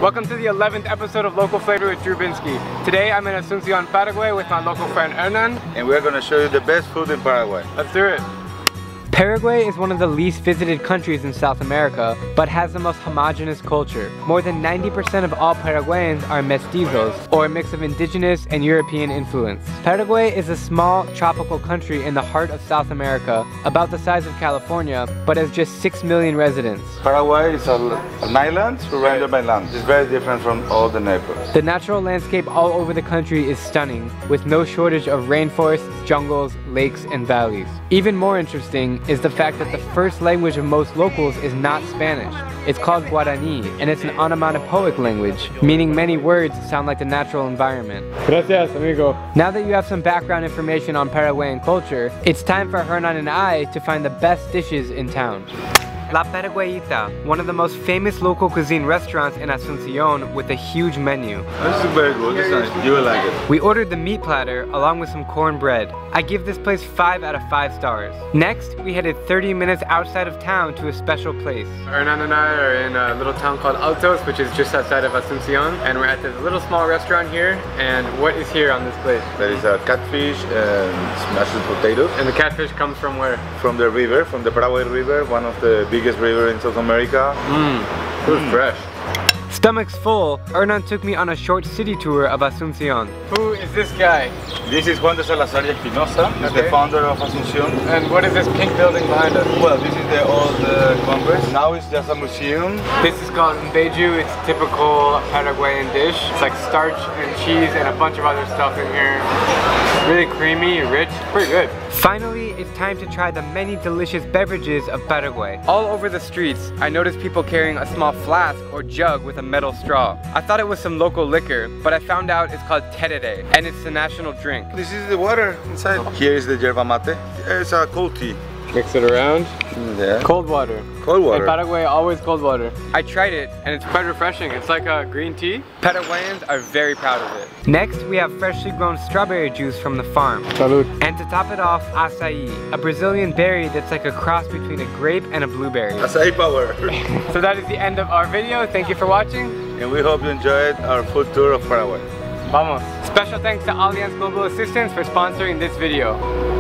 Welcome to the 11th episode of Local Flavor with Drew Binsky. Today I'm in Asuncion, Paraguay with my local friend Hernan. And we're going to show you the best food in Paraguay. Let's do it. Paraguay is one of the least visited countries in South America, but has the most homogeneous culture. More than 90% of all Paraguayans are mestizos, or a mix of indigenous and European influence. Paraguay is a small, tropical country in the heart of South America, about the size of California, but has just 6 million residents. Paraguay is an island surrounded by land. It's very different from all the neighbors. The natural landscape all over the country is stunning, with no shortage of rainforests, jungles, lakes, and valleys. Even more interesting is the fact that the first language of most locals is not Spanish. It's called Guarani, and it's an onomatopoeic language, meaning many words sound like the natural environment. Gracias, amigo. Now that you have some background information on Paraguayan culture, it's time for Hernan and I to find the best dishes in town. La Paraguayita, one of the most famous local cuisine restaurants in Asuncion with a huge menu. This is very good. This is nice. You will like it. We ordered the meat platter along with some cornbread. I give this place 5 out of 5 stars. Next, we headed 30 minutes outside of town to a special place. Hernan and I are in a little town called Altos, which is just outside of Asuncion, and we're at this little small restaurant here. And what is here on this plate? There is a catfish and smashed potatoes. And the catfish comes from where? From the river, from the Paraguay River, one of the biggest river in South America. It was fresh. Stomachs full, Hernan took me on a short city tour of Asuncion. Who is this guy? This is Juan de Salazar y Espinosa. He's the founder of Asuncion. And what is this pink building behind us? Well, this is the old Congress. Now it's just a museum. This is called mbeju. It's a typical Paraguayan dish. It's like starch and cheese and a bunch of other stuff in here. Really creamy, rich, pretty good. Finally, it's time to try the many delicious beverages of Paraguay. All over the streets, I noticed people carrying a small flask or jug with a metal straw. I thought it was some local liquor, but I found out it's called tereré, and it's the national drink. This is the water inside. Here is the yerba mate. It's a cold tea. Mix it around. Yeah. Cold water. Cold water. In Paraguay, always cold water. I tried it, and it's quite refreshing. It's like a green tea. Paraguayans are very proud of it. Next, we have freshly grown strawberry juice from the farm. Salud. And to top it off, acai, a Brazilian berry that's like a cross between a grape and a blueberry. Acai power. So that is the end of our video. Thank you for watching. And we hope you enjoyed our food tour of Paraguay. Vamos. Special thanks to Allianz Global Assistance for sponsoring this video.